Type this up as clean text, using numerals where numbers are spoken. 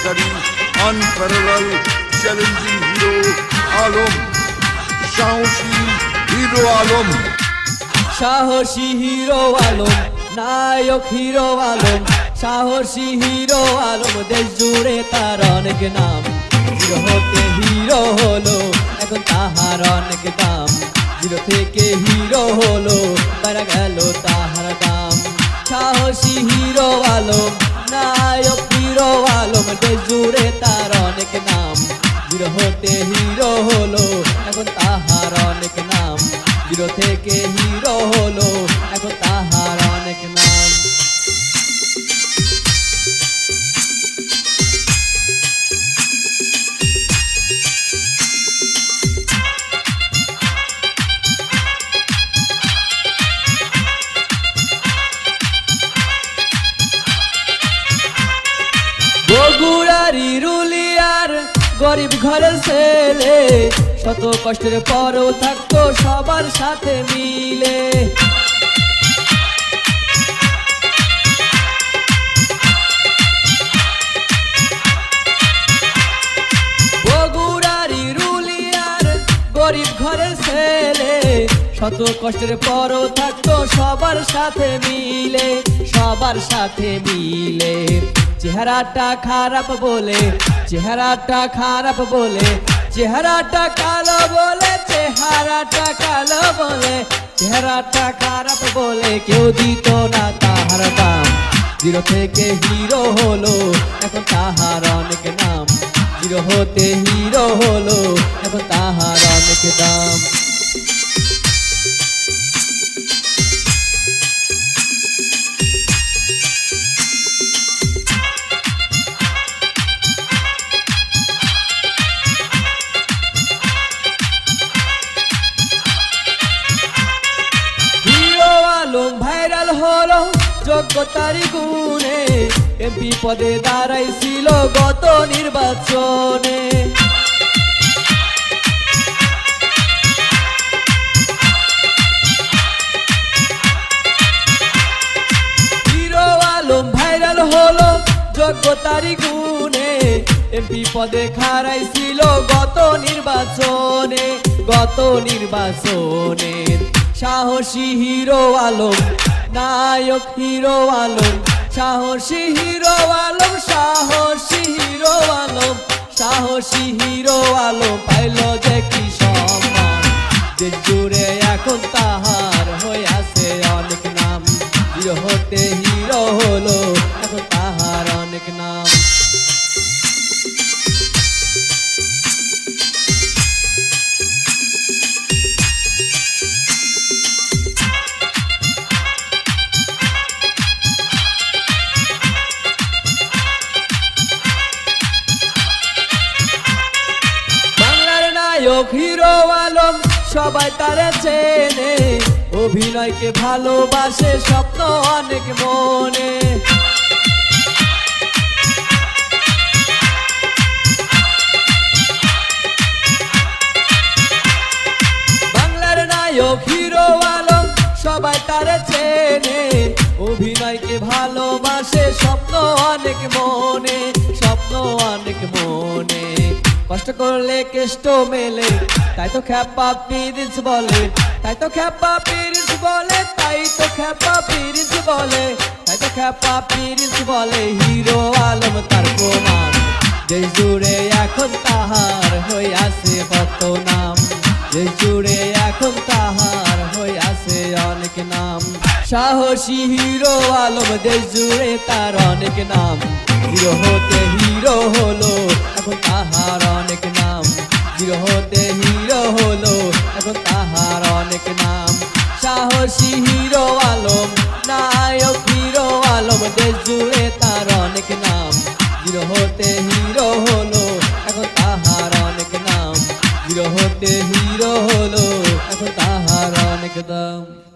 অধিকারী, unparalleled challenging Hero Alam, সাহসী Hero Alam, সাহসী Hero Alam, নায়ক হিরো আলম, সাহসী হিরো আলম, দেশ জুড়ে তার অনেক নাম। জিরো হতে হিরো হলো, এখন তাহার অনেক দাম। জিরো থেকে হিরো হলো, বেড়ে গেল তাহার দাম। সাহসী হিরো আলম, নায়ক হিরো আলম, দেশ জুড়ে তার অনেক নাম। জিরো হতে হিরো হলো, এখন তাহার অনেক নাম। জিরো থেকে হিরো হলো, এখন তাহার অনেক নাম। বগুড়ারি রুলিয়ার গরিব ঘরের ছেলে, শত কষ্টের পরও থাকতো সবার সাথে মিলে। বগুড়ারি রুলিয়ার গরিব ঘরের ছেলে, শত কষ্টের পরও থাকতো সবার সাথে মিলে, সবার সাথে মিলে। চেহারাটা খারাপ বলে, চেহারাটা খারাপ বলে, চেহারাটা কালো বলে, চেহারাটা কালো বলে, চেহারাটা খারাপ বলে কেউ দিত না তাহার দাম। জিরো থেকে হিরো হলো, এখন তাহার অনেক নাম। জিরো হতে হিরো হলো, এখন তাহার অনেক দাম। ভাইরাল হলো যোগ্যতার গুণে, এমপি পদে দাঁড়াইছিল গত নির্বাচনে। হিরো আলম ভাইরাল হলো যোগ্যতার গুণে, এমপি পদে খারাইছিল গত নির্বাচনে, গত নির্বাচনে। সাহসী হিরো আলম, নায়ক হিরো আলম, সাহসী হিরো আলম, সাহসী হিরো আলম, সাহসী হিরো আলম পাইল যে কি সম্মান। দেশ জুড়ে এখন তাহার হইয়াছে অনেক নাম। হিরো হতে হিরো হলো, এখন তাহার অনেক নাম। হিরো আলম সবাই তারে চেনে, অভিনয়কে ভালোবাসে স্বপ্ন অনেক মনে। বাংলার নায়ক হিরো আলম সবাই তারে চেনে, অভিনয়কে ভালোবাসে স্বপ্ন অনেক মনে, স্বপ্ন অনেক মনে। কষ্ট করলে কেষ্ট মেলে, তাই তো খ্যাপা পিরিচ বলে, তাই তো খ্যাপা পিরিচ বলে, তাই তো খ্যাপা পিরিচ বলে, তাই তো খ্যাপা পিরিচ বলে। হিরো আলম তার প্রমাণ, দেশ জুড়ে এখন তাহার হইয়াছে কত নাম। দেশ জুড়ে এখন তাহার হইয়াছে অনেক নাম। সাহসী হিরো আলম, দেশ জুড়ে তার অনেক নাম। হিরো হতে হিরো হলো, এখন তাহার অনেক নাম। হিরো হতে হিরো হলো, এখন তাহার অনেক নাম। সাহসী হিরো আলম, নায়ক হিরো আলম, দেশ জুড়ে তার অনেক নাম। হিরো হতে হিরো হলো, এখন তাহার অনেক নাম। হিরো হতে হিরো হলো, এখন তাহার অনেক দাম।